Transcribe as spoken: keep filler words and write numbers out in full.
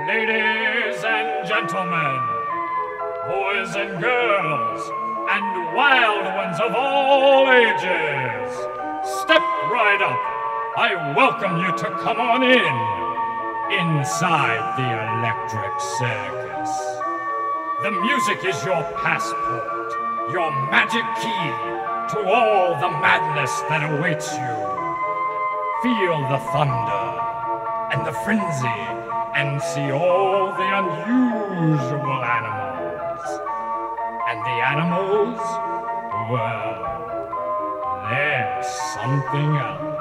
Ladies and gentlemen, boys and girls, and wild ones of all ages, step right up. I welcome you to come on in, inside the Electric Circus. The music is your passport, your magic key to all the madness that awaits you. Feel the thunder and the frenzy, and see all the unusual animals. And the animals, well, they're something else.